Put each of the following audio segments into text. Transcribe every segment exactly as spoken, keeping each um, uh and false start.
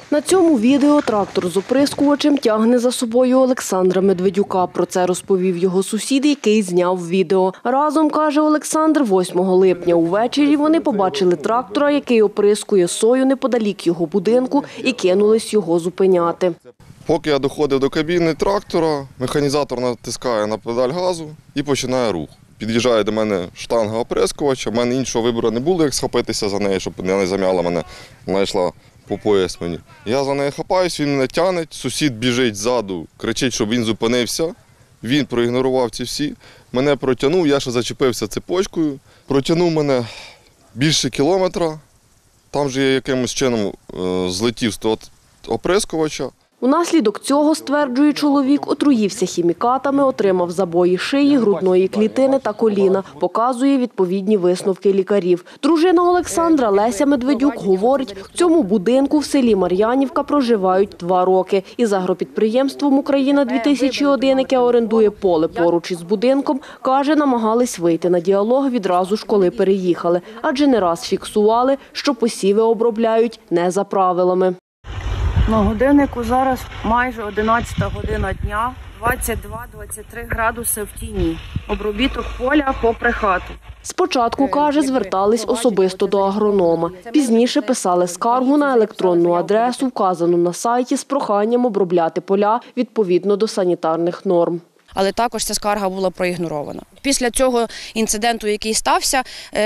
На цьому відео трактор з оприскувачем тягне за собою Олександра Медведюка. Про це розповів його сусід, який зняв відео. Разом, каже Олександр, восьмого липня увечері вони побачили трактора, який оприскує сою неподалік його будинку, і кинулись його зупиняти. Поки я доходив до кабіни трактора, механізатор натискає на педаль газу і починає рух. Під'їжджає до мене штанга оприскувача, в мене іншого вибору не було, як схопитися за неї, щоб не зам'яла мене, вона йшла по пояс мені. Я за нею хапаюсь, він мене тягне, сусід біжить ззаду, кричить, щоб він зупинився. Він проігнорував ці всі, мене протягнув, я ще зачепився цепочкою, протягнув мене більше кілометра, там же я якимось чином злетів з того оприскувача. Унаслідок цього, стверджує чоловік, отруївся хімікатами, отримав забої шиї, грудної клітини та коліна. Показує відповідні висновки лікарів. Дружина Олександра, Леся Медведюк, говорить, в цьому будинку в селі Мар'янівка проживають два роки. Із агропідприємством «Україна-дві тисячі один», яке орендує поле поруч із будинком, каже, намагались вийти на діалог відразу ж, коли переїхали. Адже не раз фіксували, що посіви обробляють не за правилами. На годиннику зараз майже одинадцята година дня, двадцять два - двадцять три градуси в тіні. Обробіток поля попри хату. Спочатку, каже, звертались особисто до агронома. Пізніше писали скаргу на електронну адресу, вказану на сайті, з проханням обробляти поля відповідно до санітарних норм. Але також ця скарга була проігнорована. Після цього інциденту, який стався,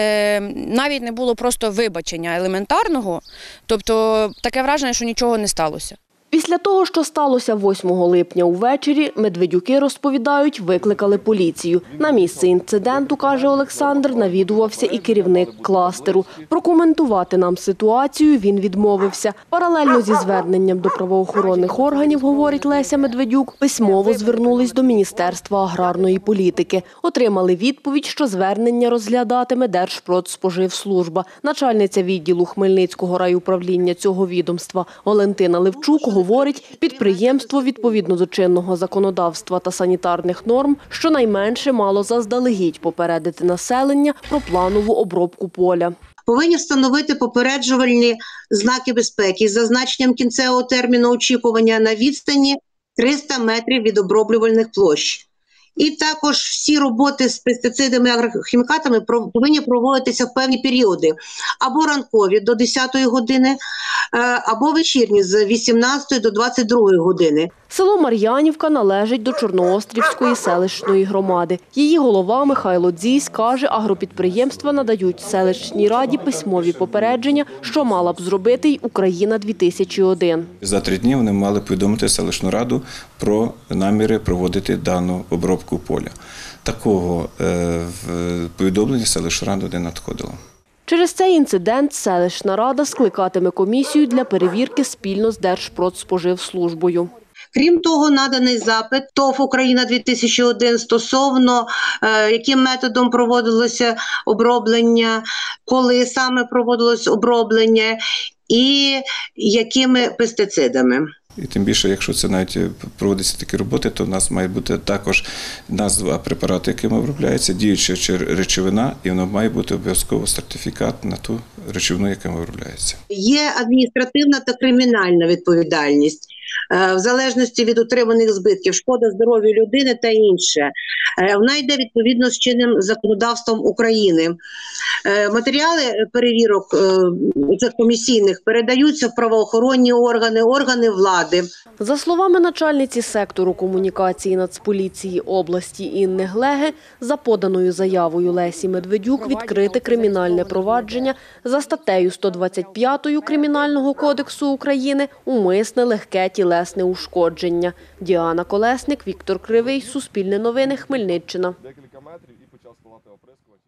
навіть не було просто вибачення елементарного, тобто таке враження, що нічого не сталося. Після того, що сталося восьмого липня увечері, Медведюки, розповідають, викликали поліцію. На місце інциденту, каже Олександр, навідувався і керівник кластеру. Прокоментувати нам ситуацію він відмовився. Паралельно зі зверненням до правоохоронних органів, говорить Леся Медведюк, письмово звернулись до Міністерства аграрної політики. Отримали відповідь, що звернення розглядатиме Держпродспоживслужба. Начальниця відділу Хмельницького райуправління цього відомства Валентина Левчук говорить, підприємство відповідно до чинного законодавства та санітарних норм щонайменше мало заздалегідь попередити населення про планову обробку поля. Повинні встановити попереджувальні знаки безпеки з зазначенням кінцевого терміну очікування на відстані триста метрів від оброблювальних площ. І також всі роботи з пестицидами і агрохімікатами повинні проводитися в певні періоди. Або ранкові до десятої години, або вечірні з вісімнадцятої до двадцять другої години. Село Мар'янівка належить до Чорноострівської селищної громади. Її голова Михайло Дзісь каже, агропідприємства надають селищній раді письмові попередження, що мала б зробити й «Україна-дві тисячі один». За три дні вони мали повідомити селищну раду про наміри проводити дану обробку поля. Такого повідомлення селищна рада не надходила. Через цей інцидент селищна рада скликатиме комісію для перевірки спільно з Держпродспоживслужбою. Крім того, наданий запит ТОВ «Україна-дві тисячі один» стосовно, е, яким методом проводилося оброблення, коли саме проводилось оброблення і якими пестицидами. І тим більше, якщо це навіть проводяться такі роботи, то в нас має бути також назва препарату, яким обробляється, діюча речовина, і воно має бути обов'язково сертифікат на ту речовину, яким обробляється. Є адміністративна та кримінальна відповідальність, в залежності від отриманих збитків, шкода здоров'ю людини та інше. Вона йде відповідно з чинним законодавством України. Матеріали перевірок цих комісійних передаються в правоохоронні органи, органи влади. За словами начальниці сектору комунікації Нацполіції області Інни Глеги, за поданою заявою Лесі Медведюк відкрите кримінальне провадження за статтею сто двадцять п'ять Кримінального кодексу України «Умисне легке тілесне ушкодження». Діана Колесник, Віктор Кривий, Суспільне новини, Хмельниччина.